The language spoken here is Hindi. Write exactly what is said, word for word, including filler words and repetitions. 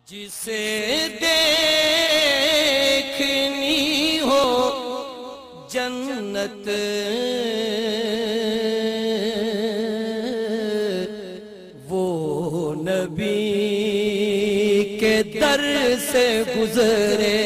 जिसे देखनी हो जन्नत वो नबी के दर से गुजरे।